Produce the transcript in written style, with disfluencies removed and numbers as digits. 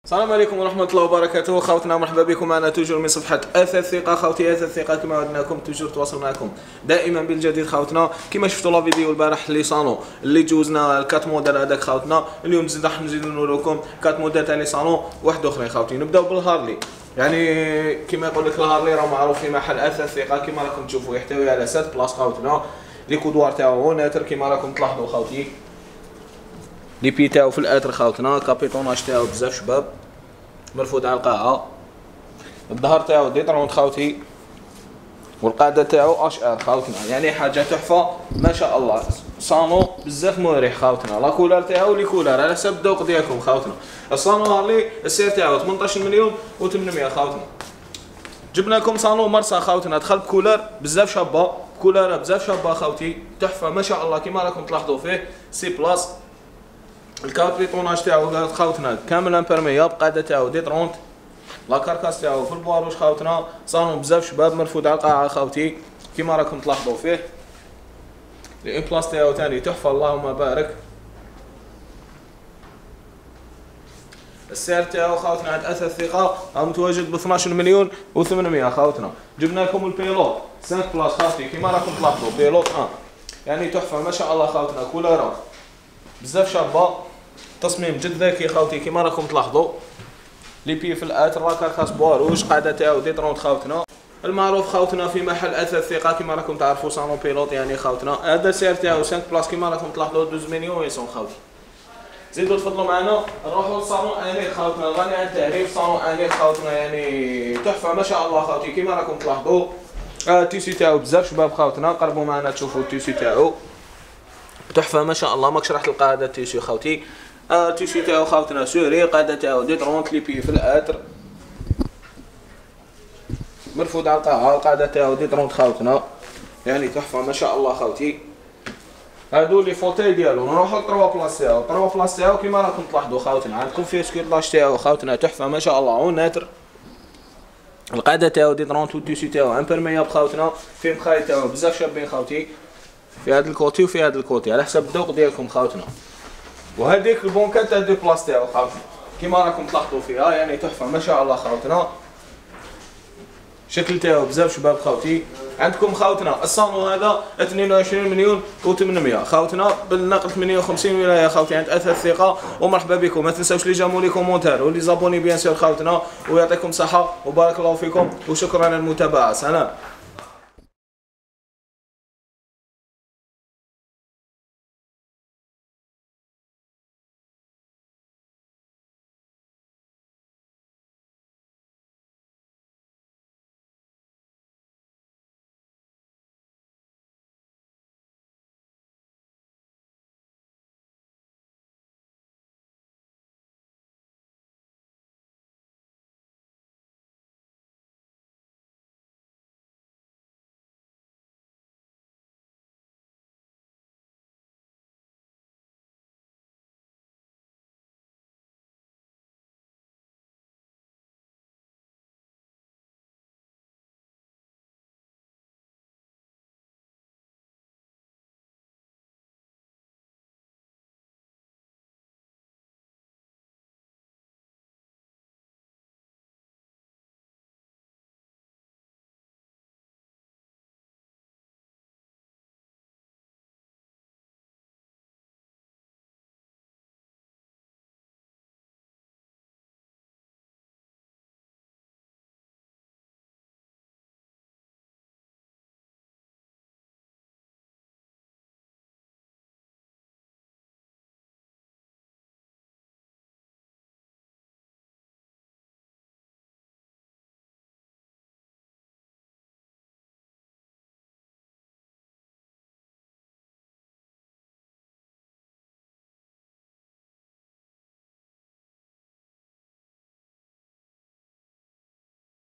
السلام عليكم ورحمة الله وبركاته خوتنا، مرحبا بكم معنا توجور من صفحة أثاث ثقة. خوتي أثاث ثقة كما وعدناكم توجور تواصل معكم دائما بالجديد. خوتنا كما شفتوا لا فيديو البارح لي صالون اللي جوزنا الكات موديل هذاك خوتنا، اليوم زيد راح نزيدو نوريكم كات موديل تاع لي صالون واحد اخرين. خوتي نبداو بالهارلي، يعني كما يقول لك الهارلي راه معروف في محل أثاث ثقة كما راكم تشوفوا، يحتوي على 7 بلاص خوتنا. لي كودوار تاعو ناتر كما راكم تلاحظوا خوتي، لي بي تاعو في الاتر خوتنا، كابيطوناج تاعو بزاف شباب، مرفوض على القاعه، الظهر تاعو ديترونت خوتي، والقاعده تاعو اش ار خوتنا، يعني حاجه تحفه ما شاء الله. صالون بزاف مريح خوتنا، لا كولار تاعو لي كولار على حسب الذوق ديالكم خوتنا. الصالون هارلي السعر تاعو 18 مليون و800 خوتنا. جبنا لكم صالون مرسى خوتنا، دخل بكولار بزاف شابه، كولار بزاف شابه خوتي، تحفه ما شاء الله كيما راكم تلاحظوا فيه. سي بلاص، الكابيطوناج تاعو خوتنا كامل امبيرمياب، قاعده تاعو ديترونت، لا كاركاس تاعو في البواروش خوتنا. صالون بزاف شباب، مرفوض على القاعه خوتي كيما راكم تلاحظوا فيه. الامبلاس تاعو ثاني تحفه اللهم بارك. السعر تاعو خوتنا عند اثاث ثقه متواجد ب 12 مليون و800 خوتنا. جبنا لكم البيلوت 5 بلاص خوتي كيما راكم تلاحظوا، بيلوت يعني تحفه ما شاء الله خوتنا، كولارات بزاف شابه، تصميم جد ذكي خوتي كيما راكم تلاحظوا. لي بي في الاتر، لا كاركاس بواروش، قاعده تاعو ديترونت خوتنا. المعروف خوتنا في محل اثاث ثقه كيما راكم تعرفوا صالون بيلوت يعني خوتنا. هذا السعر تاعو 5 بلاص كيما راكم تلاحظوا 12 مليون و100 خوتي. زيدوا تفضلوا معنا نروحوا لصالون انيق خوتنا، غني عن التعريف. صالون انيق خوتنا يعني تحفه ما شاء الله خوتي كيما راكم تلاحظوا. التيسي تاعو بزاف شباب خوتنا، قربوا معنا تشوفوا التيسي تاعو تحفه ما شاء الله، ماكش راح تلقى هذا التيسي خوتي. التيسي تاعو خوتنا سوري، قاعده تاعو ديترونت، لي بي في الاتر، مرفوض على القاعه، القاعده تاعو ديترونت خوتنا، يعني تحفه ما شاء الله خوتي. هادو لي فوتيل ديالو. نروحو للطروا بلاص تاعو، الطروا بلاص تاعو كيما راكم تلاحظوا خوتنا، عندكم فيه سكيرلاج تاعو خوتنا تحفه ما شاء الله وناتر. القاعده تاعو ديترونت والتيسي تاعو امبيرمياب خوتنا، فيه مخايل تاعو بزاف شابين خوتي، في هذا الكوتي وفي هذا الكوتي على حسب الذوق ديالكم خوتنا. وهذيك البونكات تاع دي بلاص تاعو خوتنا كيما راكم تلاحظوا فيها، يعني تحفه ما شاء الله خوتنا. شكل تاعو بزاف شباب خوتي. عندكم خوتنا الصالون هذا 22 مليون و800 خوتنا، بالنقل 58 ولايه خوتي عند اثاث ثقه. ومرحبا بكم، ما تنساوش لي جامو لي كومونتير ولي زابوني بيان سور خوتنا، ويعطيكم صحه وبارك الله فيكم وشكرا على المتابعه. سلام.